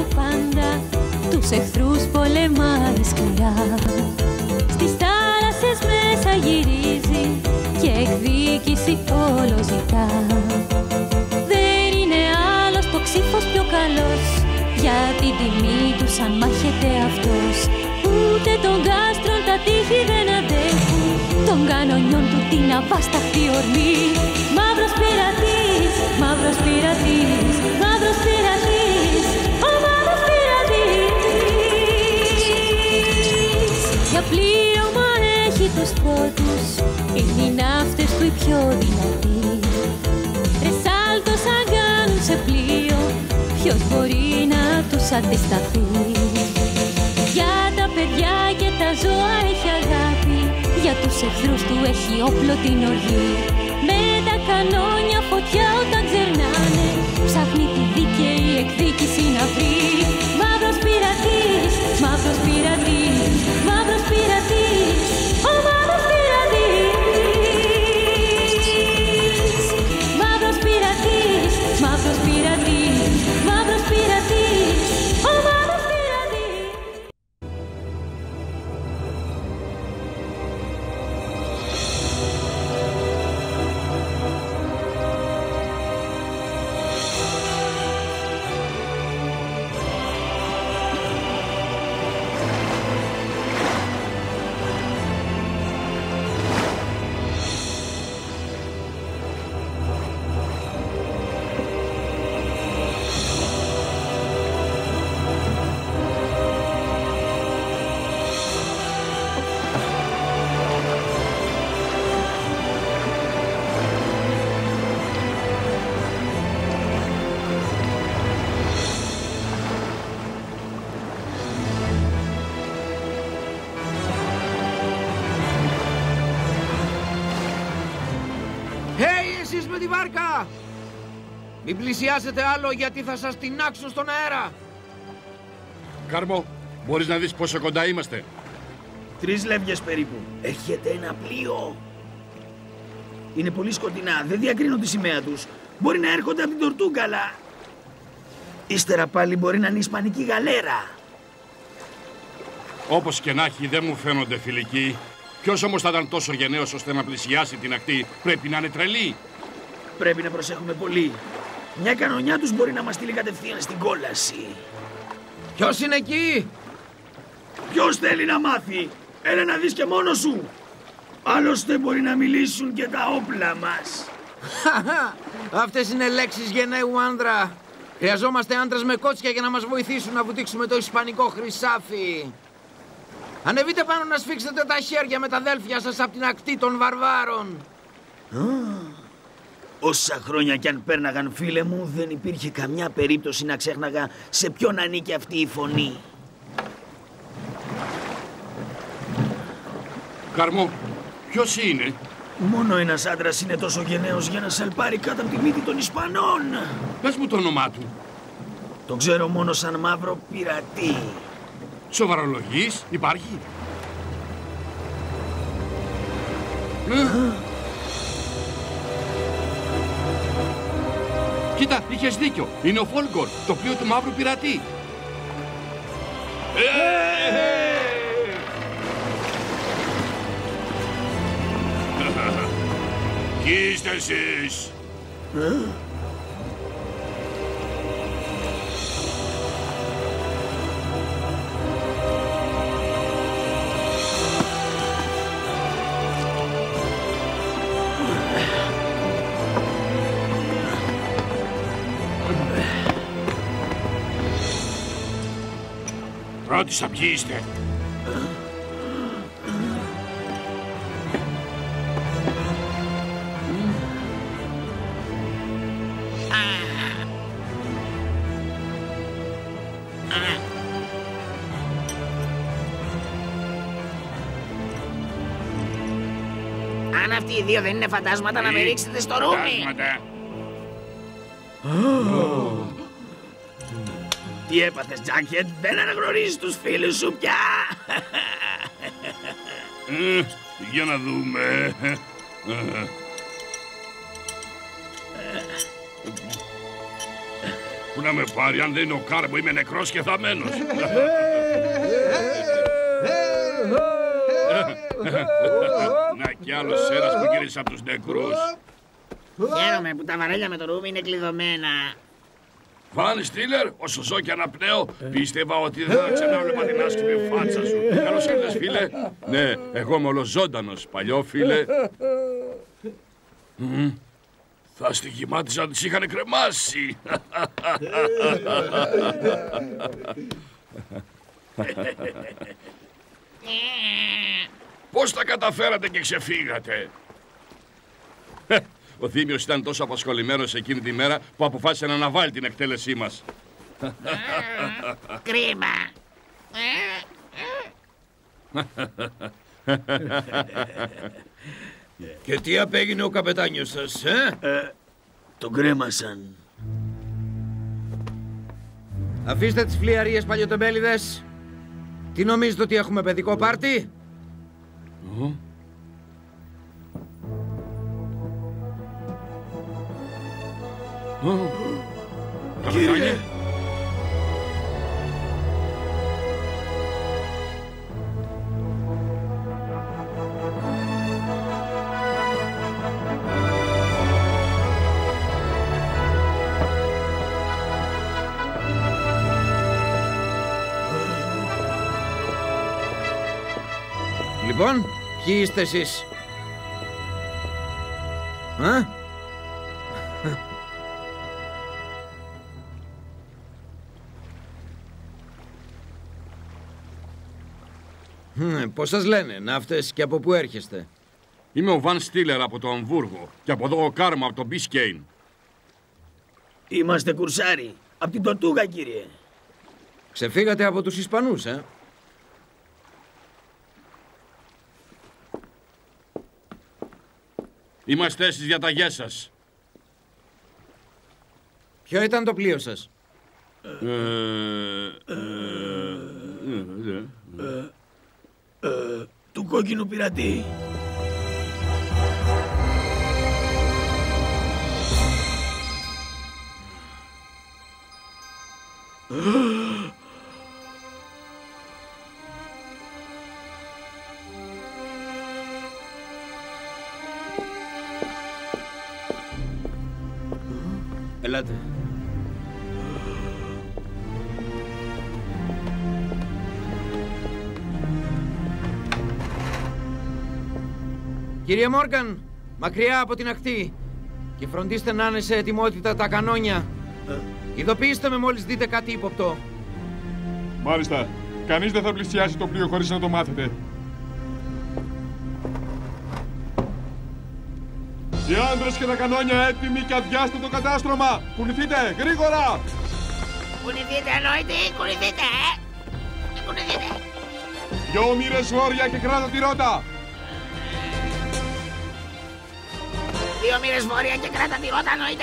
πάντα, τους εχθρούς πολεμάει σκληρά. Στις θάλασσες μέσα γυρίζει και εκδίκηση όλο ζητά. Δεν είναι άλλος το ξύφος πιο καλός, για την τιμή του σαν μάχεται αυτός. Ούτε τον κάστρον τα τείχη δεν αντέχουν, των κανονιών του την αβάσταχτη ορμή. Μαύρος πειρατής, μαύρος πειρατής, μαύρος πειρατής, ο μαύρος πειρατής. Για πλήρωμα έχει τους πόρτους, είναι οι ναύτες του οι πιο δυνατοί. Ρεσάλτος αν κάνουν σε πλοίο, ποιος μπορεί να τους αντισταθεί. Για τα παιδιά και τα ζώα έχει αγάπη, για τους εχθρούς του έχει όπλο την οργή. Με τα κανόνια φωτιά όταν ξερνάνε, ψάχνει τη δίκαιη εκδίκηση να βρει. Μαύρος πειρατής, μαύρος πειρατής, μαύρος πειρατής, ο μαύρος πειρατής. Μαύρος πειρατής, μαύρος πειρατής, μαύρος πειρατής, ο μαύρος πειρατής. Με τη βάρκα! Μην πλησιάσετε άλλο γιατί θα σας τινάξουν στον αέρα. Κάρμο, μπορείς να δεις πόσο κοντά είμαστε? 3 λεύγες περίπου. Έχετε ένα πλοίο? Είναι πολύ σκοτεινά, δεν διακρίνω τη σημαία τους. Μπορεί να έρχονται από την Τορτούγκα, αλλά ύστερα πάλι μπορεί να είναι ισπανική γαλέρα. Όπως και να έχει, δεν μου φαίνονται φιλικοί. Ποιος όμως θα ήταν τόσο γενναίος ώστε να πλησιάσει την ακτή? Πρέπει να είναι τρελή. Πρέπει να προσέχουμε πολύ. Μια κανονιά τους μπορεί να μας στείλει κατευθείαν στην κόλαση. Ποιος είναι εκεί? Ποιος θέλει να μάθει? Έλα να δεις και μόνος σου. Άλλωστε μπορεί να μιλήσουν και τα όπλα μας. Αυτές είναι λέξεις γενναίου άνδρα. Χρειαζόμαστε άντρες με κότσια για να μας βοηθήσουν να βουτήξουμε το ισπανικό χρυσάφι. Ανεβείτε πάνω να σφίξετε τα χέρια με τα αδέλφια σας από την ακτή των βαρβάρων. Όσα χρόνια κι αν πέρναγαν, φίλε μου, δεν υπήρχε καμιά περίπτωση να ξέχναγα σε ποιον ανήκει αυτή η φωνή. Καρμό, ποιος είναι? Μόνο ένας άντρας είναι τόσο γενναίος για να σαλπάρει κάτω από τη μύτη των Ισπανών. Πες μου το όνομά του. Το ξέρω μόνο σαν μαύρο πειρατή. Σοβαρολογής, υπάρχει? Κοίτα, είχες δίκιο. Είναι ο Φόλγκορ, το πλοίο του μαύρου πειρατή. Κι είστε εσείς? Ρώτησα ποιοι είστε. Αν αυτοί οι δύο δεν είναι φαντάσματα, να με ρίξετε στο ρούμι. Τι έπαθες, Τζάκετ? Δεν αναγνωρίζεις τους φίλους σου πια? Για να δούμε. Πού να με πάρει, αν δεν είναι ο Κάρμο, είμαι νεκρός και θαμμένος. Να κι άλλος ένας που γύρισε από τους νεκρούς. Χαίρομαι που τα βαρέλια με το ρουμ είναι κλειδωμένα. Βαν Στίλερ, όσο ζω και αναπνέω, πίστευα ότι δεν θα ξανάβλεπα την άσχημη φάτσα σου. Καλώς ήρθες, φίλε. Ναι, εγώ είμαι ολοζώντανος, παλιό φίλε. Θα στοιχημάτιζα να τις είχαν κρεμάσει. Πώς τα καταφέρατε και ξεφύγατε? Ο Θήμιος ήταν τόσο απασχολημένος εκείνη τη μέρα που αποφάσισε να αναβάλει την εκτέλεσή μας. Κρίμα. Και τι απέγινε ο καπετάνιος σας, Τον κρέμασαν. Αφήστε τις φλιαρίες, παλιοτεμπέληδες. Τι νομίζετε, ότι έχουμε παιδικό πάρτι? Κύριε! Λοιπόν, ποιοι είστε εσείς? Πώς σας λένε, ναύτες, και από πού έρχεστε? Είμαι ο Βαν Στίλερ από το Αμβούργο και από εδώ ο Κάρμα από το Μπισκέιν. Είμαστε κουρσάρι. Απ' την Τορτούγα, κύριε. Ξεφύγατε από τους Ισπανούς, Είμαστε στις διαταγές σας. Ποιο ήταν το πλοίο σας? Του κόκκινου πειρατή. Ελάτε. Κύριε Μόργαν, μακριά από την ακτή. Και φροντίστε να είναι σε ετοιμότητα τα κανόνια. Ειδοποιήστε με μόλις δείτε κάτι ύποπτο. Μάλιστα. Κανείς δεν θα πλησιάσει το πλοίο χωρίς να το μάθετε. Οι άντρες και τα κανόνια έτοιμοι και αδειάστε το κατάστρωμα. Κουνηθείτε, γρήγορα! Κουνηθείτε, εννοείται, κουνηθείτε, κουνηθείτε. 2 μοίρες βόρεια και κράτα τη ρότα. 2 μοίρες βόρεια και κράτα τη ρότα, εννοείται.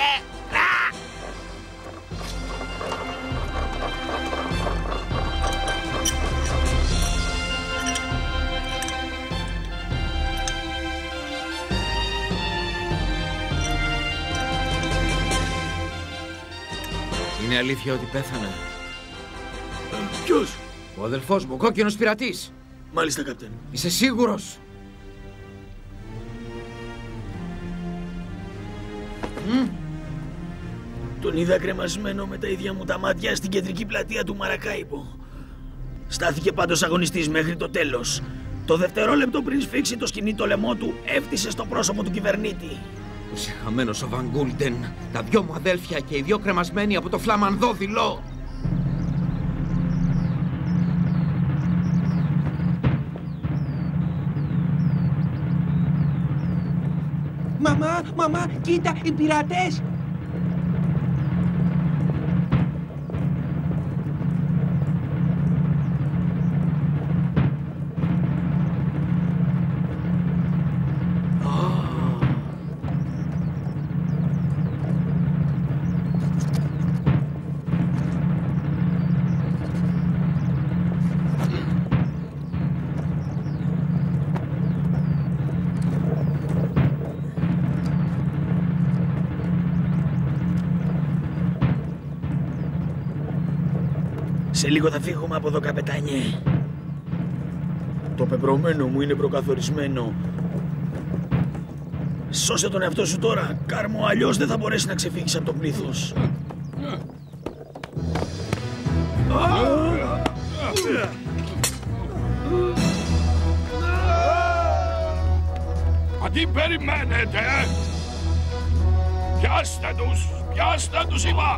Είναι αλήθεια ότι πέθανε? Ποιος? Ο αδελφός μου, ο κόκκινος πειρατής. Μάλιστα, καπτέν. Είσαι σίγουρος? Τον είδα κρεμασμένο με τα ίδια μου τα μάτια στην κεντρική πλατεία του Μαρακάιμπο. Στάθηκε πάντως αγωνιστής μέχρι το τέλος. Το δευτερόλεπτο πριν σφίξει το σκοινί το λαιμό του, έφτισε στο πρόσωπο του κυβερνήτη. Ο σιχαμένος ο Βαν Γκούλντεν, τα 2 μου αδέλφια και οι 2 κρεμασμένοι από το φλαμανδό δειλό. Μαμά, κοίτα, οι πειρατές! Σε λίγο θα φύγουμε από εδώ, καπετάνιε. Το πεπρωμένο μου είναι προκαθορισμένο. Σώσε τον εαυτό σου τώρα, Κάρμο, αλλιώς δεν θα μπορέσει να ξεφύγεις από το πλήθος. Μα τι περιμένετε, πιάστε τους είπα!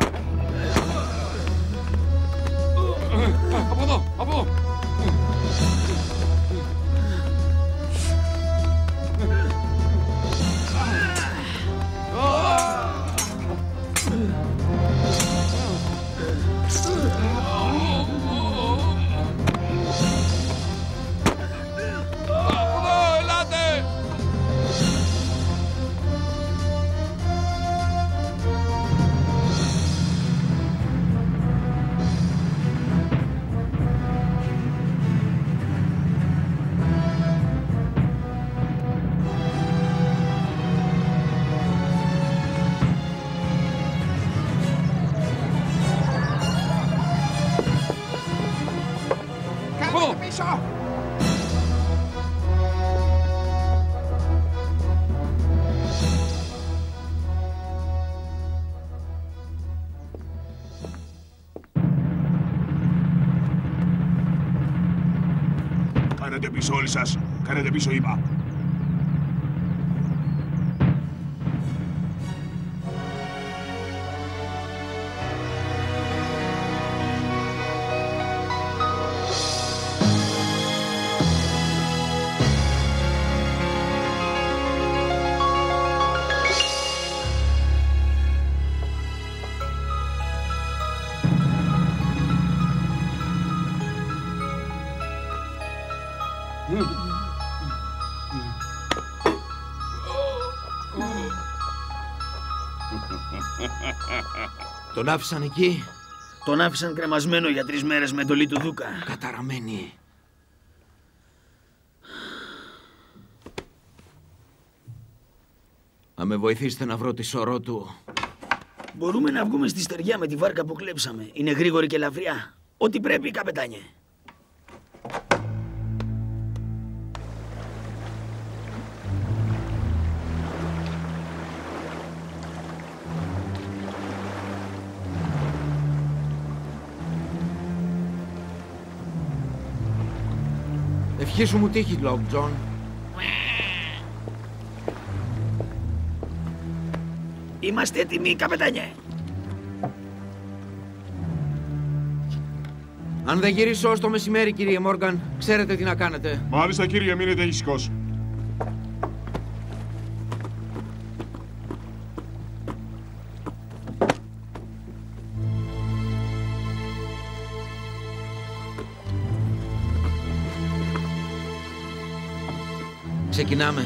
Από εδώ, από εδώ! Κάνετε πίσω όλοι σας. Κάνετε πίσω, είπα. Τον άφησαν εκεί. Τον άφησαν κρεμασμένο για 3 μέρες με εντολή του Δούκα. Καταραμένη. Να με βοηθήσετε να βρω τη σωρό του. Μπορούμε να βγούμε στη στεριά με τη βάρκα που κλέψαμε. Είναι γρήγορη και ελαφριά. Ό,τι πρέπει, καπετάνιε. Ευχή σου μου τύχει, Λόγκ Τζον. Είμαστε έτοιμοι, καπετάνιε. Αν δεν γυρίσω ως το μεσημέρι, κύριε Μόργαν, ξέρετε τι να κάνετε. Μάλιστα, κύριε, μείνετε ήσυχος. Ξεκινάμε.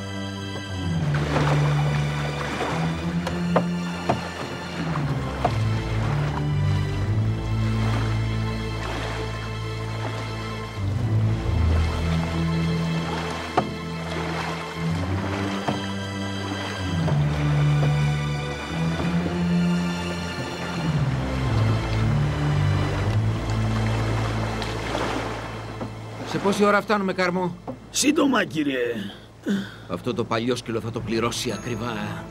Σε πόση ώρα φτάνουμε, Καρμό? Σύντομα, κύριε. Αυτό το παλιόσκυλο θα το πληρώσει ακριβά.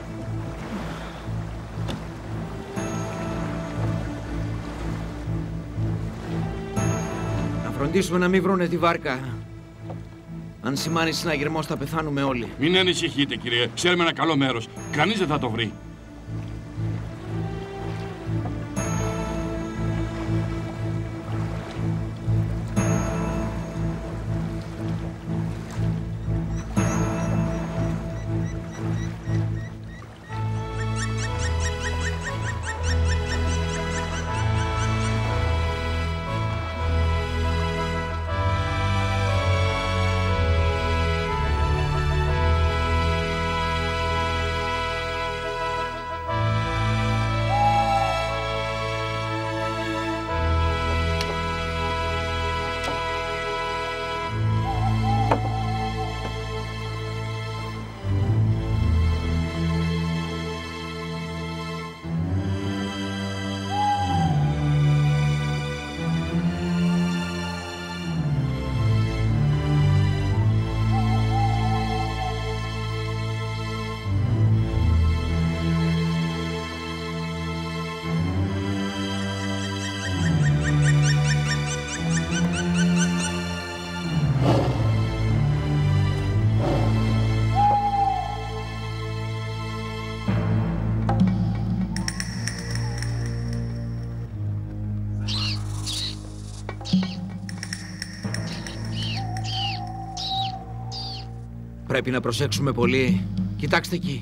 Να φροντίσουμε να μην βρούνε τη βάρκα. Αν σημάνει συναγερμός θα πεθάνουμε όλοι. Μην ανησυχείτε, κύριε. Ξέρουμε ένα καλό μέρος. Κανείς δεν θα το βρει. Πρέπει να προσέξουμε πολύ. Κοιτάξτε εκεί.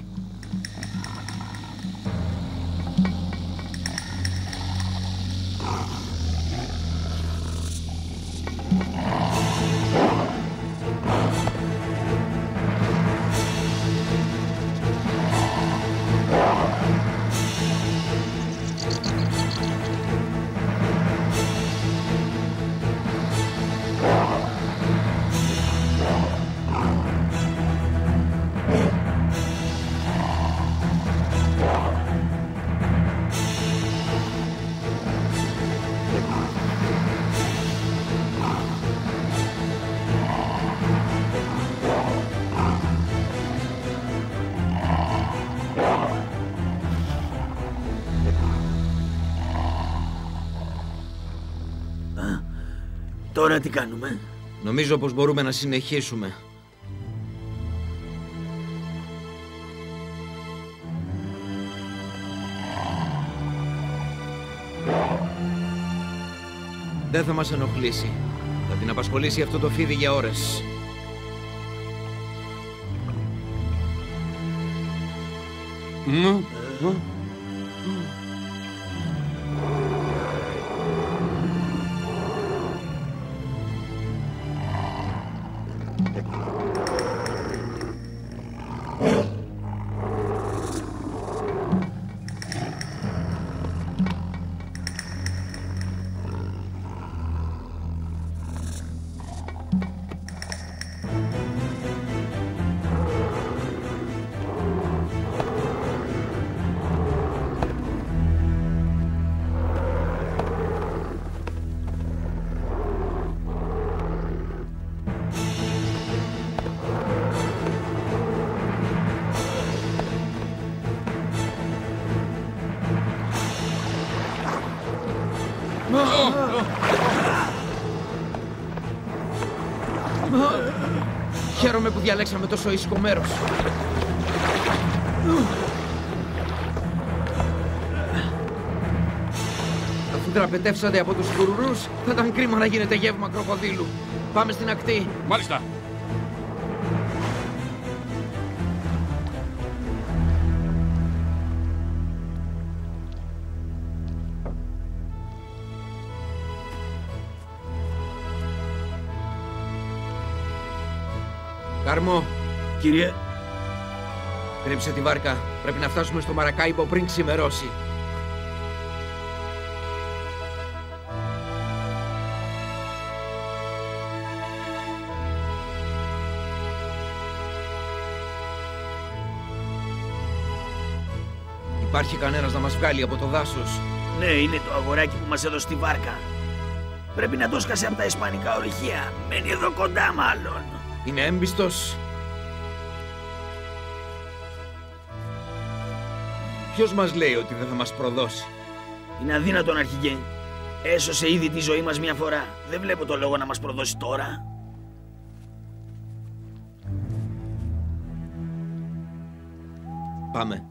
Τώρα τι κάνουμε? Νομίζω πως μπορούμε να συνεχίσουμε. Δεν θα μας ενοχλήσει. Θα την απασχολήσει αυτό το φίδι για ώρες. Χαίρομαι που διαλέξαμε τόσο ήσυχο μέρος. Αφού τραπετεύσατε από τους φουρουρούς, θα ήταν κρίμα να γίνεται γεύμα κροκοδίλου. Πάμε στην ακτή. Μάλιστα. Καρμό. Κύριε. Κρύψε τη βάρκα. Πρέπει να φτάσουμε στο Μαρακάιμπο πριν ξημερώσει. Υπάρχει κανένας να μας βγάλει από το δάσος? Ναι, είναι το αγοράκι που μας έδωσε τη βάρκα. Πρέπει να το σκάσει από τα ισπανικά ορυχεία. Μένει εδώ κοντά μάλλον. Είναι έμπιστος. Ποιος μας λέει ότι δεν θα μας προδώσει? Είναι αδύνατον, αρχηγέ. Έσωσε ήδη τη ζωή μας μια φορά. Δεν βλέπω το λόγο να μας προδώσει τώρα. Πάμε.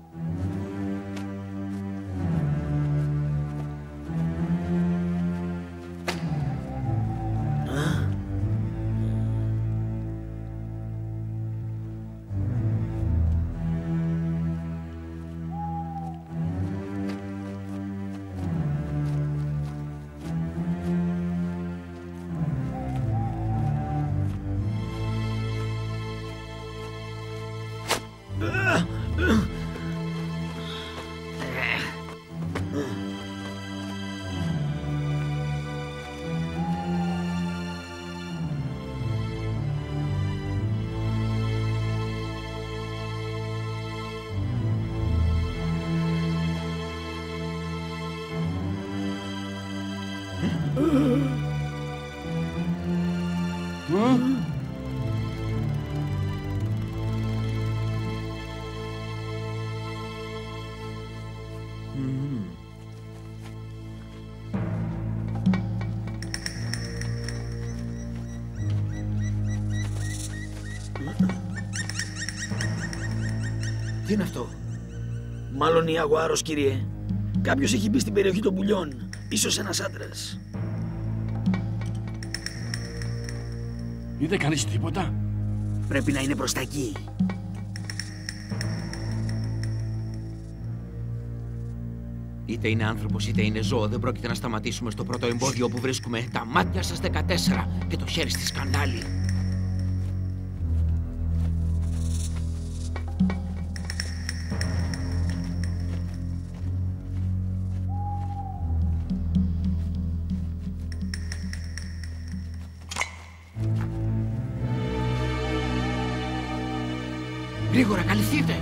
Τι είναι αυτό? Μάλλον η Αγουάρος, κύριε. Κάποιος έχει μπει στην περιοχή των πουλιών. Ίσως ένας άντρας. Είδε κανείς τίποτα? Πρέπει να είναι προς τα εκεί. Είτε είναι άνθρωπος είτε είναι ζώο, δεν πρόκειται να σταματήσουμε στο πρώτο εμπόδιο που βρίσκουμε. Τα μάτια σας 14 και το χέρι στη σκανδάλη. Γρήγορα, καλυφθείτε!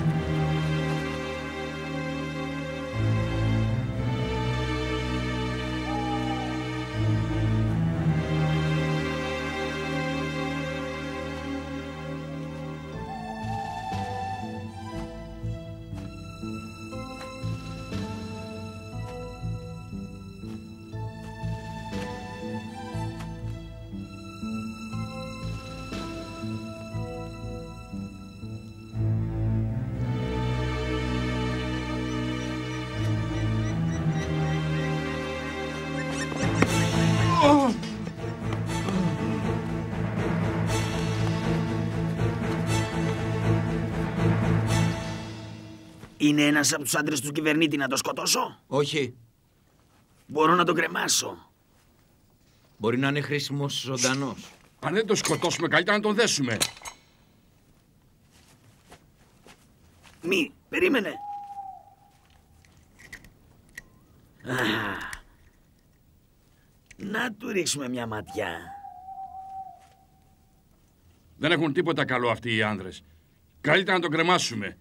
Είναι ένας από τους άντρες του κυβερνήτη, να το σκοτώσω? Όχι. Μπορώ να τον κρεμάσω. Μπορεί να είναι χρήσιμος ζωντανός. Αν δεν τον σκοτώσουμε, καλύτερα να τον δέσουμε. Μη, περίμενε. Να του ρίξουμε μια ματιά. Δεν έχουν τίποτα καλό αυτοί οι άνδρες. Καλύτερα να τον κρεμάσουμε.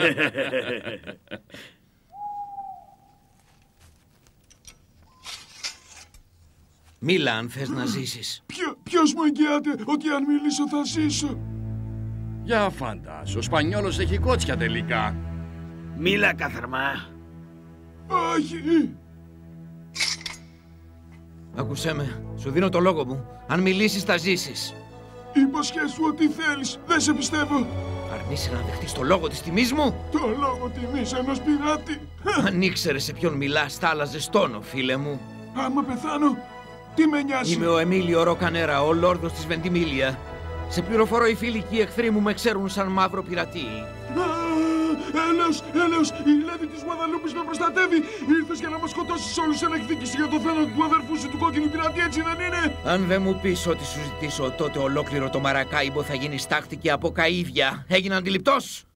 Μίλα αν θες να ζήσεις. Ποιος μου εγγυάται ότι αν μιλήσω θα ζήσω? Για φαντάσου, ο Σπανιόλος έχει κότσια τελικά. Μίλα, καθαρμά. Όχι. Άκουσέ με, σου δίνω το λόγο μου. Αν μιλήσεις θα ζήσεις. Υποσχέσου ό,τι θέλεις. Δεν σε πιστεύω. Αρνείσαι να δεχτείς το λόγο της τιμής μου. Το λόγο τιμής ενός πειράτη. Αν ήξερες σε ποιον μιλάς, θα άλλαζες τόνο, φίλε μου. Άμα πεθάνω, τι με νοιάζει? Είμαι ο Εμίλιο Ροκανέρα, ο λόρδος της Βεντιμίλια. Σε πληροφορώ, οι φίλοι και οι εχθροί μου με ξέρουν σαν μαύρο πειρατή. Έλεος, η Λέβη της Γουαδαλούπης με προστατεύει. Ήρθες για να μας σκοτώσεις όλους σε εκδίκηση για το θάνατο του αδερφού σου του κόκκινου πειρατή, έτσι δεν είναι? Αν δεν μου πεις ό,τι σου ζητήσω, τότε ολόκληρο το Μαρακάιμπο θα γίνει στάχτη και από καΐδια. Έγινα αντιληπτός?